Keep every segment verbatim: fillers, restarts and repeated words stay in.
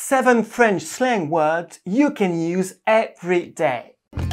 seven French slang words you can use every day.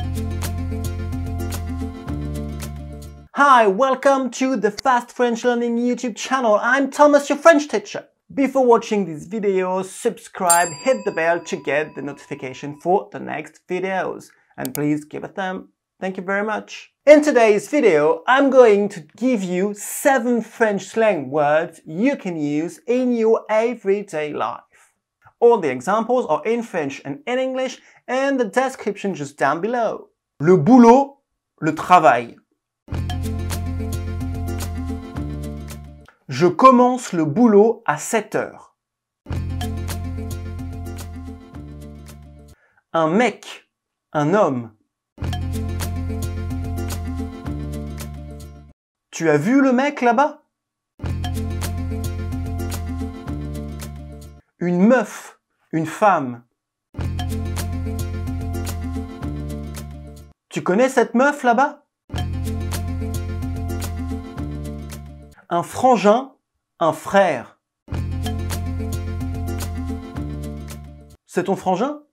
Hi, welcome to the Fast French Learning YouTube channel. I'm Thomas, your French teacher. Before watching this video, subscribe, hit the bell to get the notification for the next videos. And please give a thumb. Thank you very much. In today's video, I'm going to give you seven French slang words you can use in your everyday life. All the examples are in French and in English, and the description just down below. Le boulot, le travail. Je commence le boulot à sept heures. Un mec, un homme. Tu as vu le mec là-bas? Une meuf, une femme. Tu connais cette meuf là-bas? Un frangin, un frère. C'est ton frangin?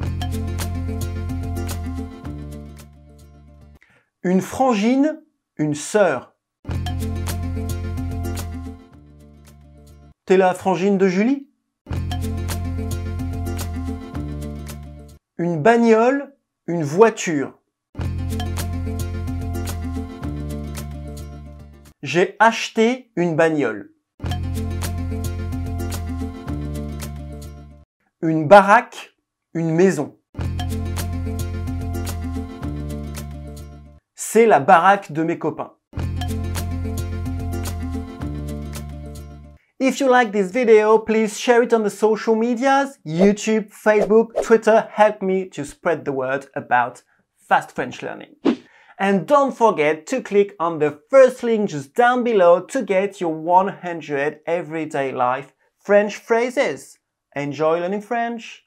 Une frangine, une sœur. T'es la frangine de Julie? Une bagnole, une voiture. J'ai acheté une bagnole. Une baraque, une maison. C'est la baraque de mes copains. If you like this video, please share it on the social medias, YouTube, Facebook, Twitter. Help me to spread the word about fast French learning. And don't forget to click on the first link just down below to get your one hundred everyday life French phrases. Enjoy learning French!